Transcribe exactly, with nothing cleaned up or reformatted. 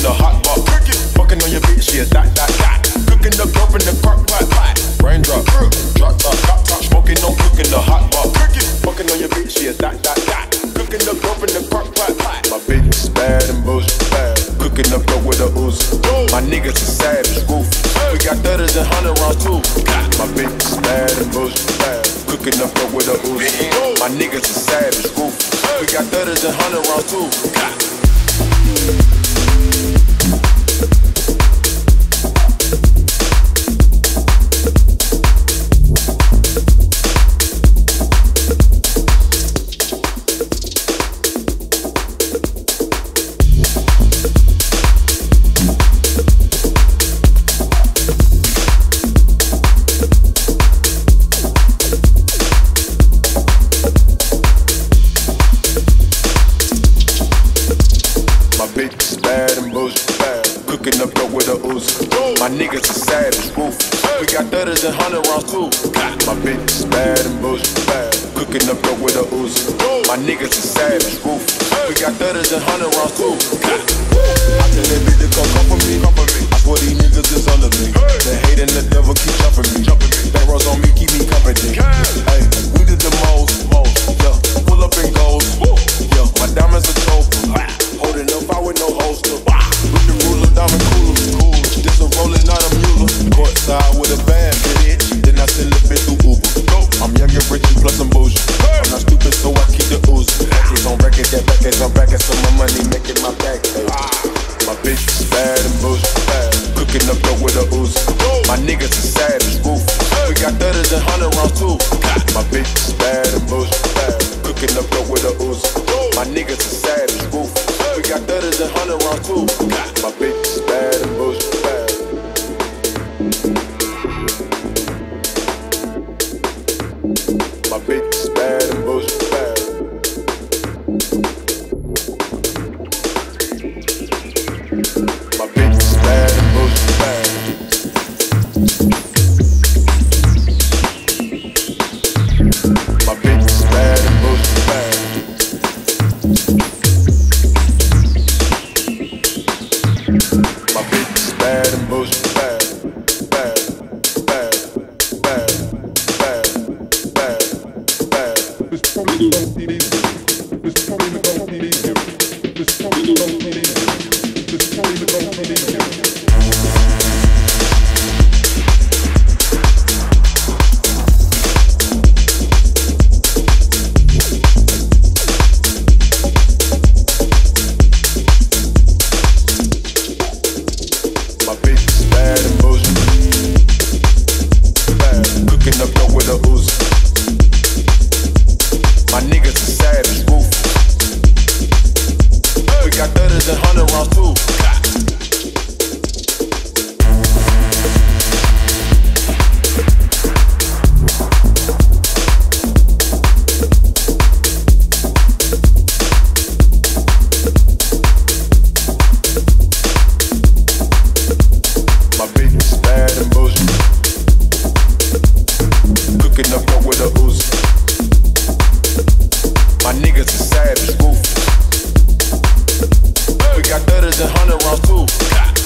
in the hot pot. Fucking on your bitch, yeah, that, that, that. Cooking the dope in the crock pot. Raindrop, drop top, top top. Smoking, no cooking the hot pot. Fucking on your bitch, yeah, that, that, that. Cooking the dope in the crock pot. My bitch is bad and bullshit, bad. Cooking up dope with a Uzi. My niggas is savage, ruthless. We got thudders and hundred rounds too. My bitch is bad and bullshit, bad. Cooking up dope with a Uzi. My niggas is savage, ruthless. We got thudders and hundred rounds too. My niggas is savage, ruthless. We got thudders and hundred rounds too. My bitch is bad and bullshit, bad. Cooking up dope with a Uzi. My niggas is savage, ruthless. We got thudders and hundred rounds too. I tell that bitch to come come for me, come for me. I swear these niggas is under me. The hate and the devil keep jumping me. Back rows on me, keep me company. Hey, we did the most, most. Yeah, pull up and goes. Yeah, my diamonds are trophy. Holding up, I with no holster. With the ruler, diamond cooler. Cool. This a rolling, not a mule. Courtside with a bad bitch. Then I send the bitch through Uber. I'm young and rich and plus I'm bougie. I'm not stupid, so I keep the ooze. Backers on record, that backers on backers, so my money making my back pay. My bitch is bad and bullshit, bad. Cooking up dope with a ooze. My niggas is savage, ruthless. We got thudders and hundred rounds too. My bitch is bad and bullshit, bad. Cooking up dope with a ooze. My niggas is savage, ruthless. We got thudders and hundred rounds too. My bitch is bad and bullshit. My bitch is bad and bullshit, bad. My bitch is bad and bullshit, bad. My bitch is bad and bullshit, bad. My bitch is bad and bullshit, bad. Bad, bad, bad, bad, bad, bad. This probably don't need it. This probably don't need it. This probably don't need it. This probably don't need it. We got thudders and hundred rounds too.